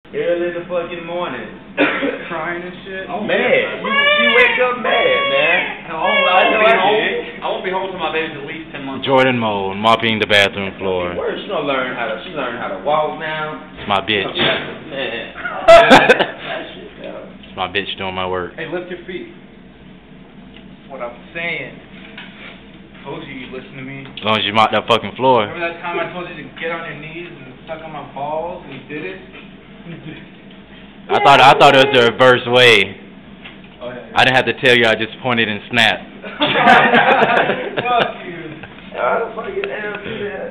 Early in the fucking morning. Crying and shit. Oh, mad. You wake up mad, man. I won't be home till my baby's at least 10 months. Jordan Mole, mopping the bathroom floor. She learned how to walk now. It's my bitch. Man. It's my bitch doing my work. Hey, lift your feet. What I'm saying. Told you you'd listen to me. As long as you mop that fucking floor. Remember that time I told you to get on your knees and suck on my balls and you did it? I thought it was the reverse way. Oh, yeah. I didn't have to tell you, I just pointed and snapped. Fuck you. Fucking hell,